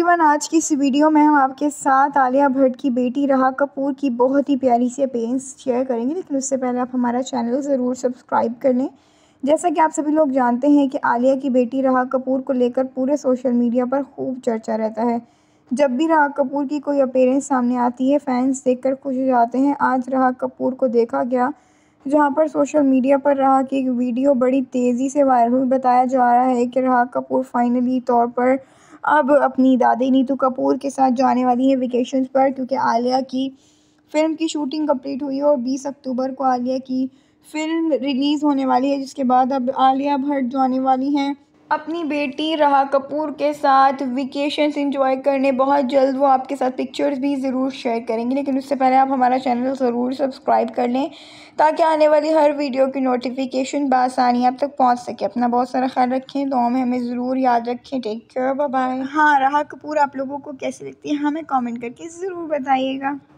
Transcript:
Everyone, आज की इस वीडियो में हम आपके साथ आलिया भट्ट की बेटी राहा कपूर की बहुत ही प्यारी सी अपीयरेंस शेयर करेंगे। लेकिन उससे पहले आप हमारा चैनल ज़रूर सब्सक्राइब कर लें। जैसा कि आप सभी लोग जानते हैं कि आलिया की बेटी राहा कपूर को लेकर पूरे सोशल मीडिया पर खूब चर्चा रहता है। जब भी राहा कपूर की कोई अपीयरेंस सामने आती है, फैंस देखकर खुश हो जाते हैं। आज राहा कपूर को देखा गया, जहां पर सोशल मीडिया पर राहा की एक वीडियो बड़ी तेज़ी से वायरल हुई। बताया जा रहा है कि राहा कपूर फाइनली तौर पर अब अपनी दादी नीतू कपूर के साथ जाने वाली है वेकेशंस पर, क्योंकि आलिया की फ़िल्म की शूटिंग कंप्लीट हुई है और 20 अक्टूबर को आलिया की फ़िल्म रिलीज़ होने वाली है, जिसके बाद अब आलिया भट्ट जाने वाली हैं अपनी बेटी राहा कपूर के साथ वेकेशंस एंजॉय करने। बहुत जल्द वो आपके साथ पिक्चर्स भी ज़रूर शेयर करेंगे। लेकिन उससे पहले आप हमारा चैनल ज़रूर सब्सक्राइब कर लें, ताकि आने वाली हर वीडियो की नोटिफिकेशन बआसानी आप तक पहुंच सके। अपना बहुत सारा ख्याल रखें, दुआ में हमें ज़रूर याद रखें। Take care, bye bye. हाँ, राहा कपूर आप लोगों को कैसी लगती है हमें कमेंट करके ज़रूर बताइएगा।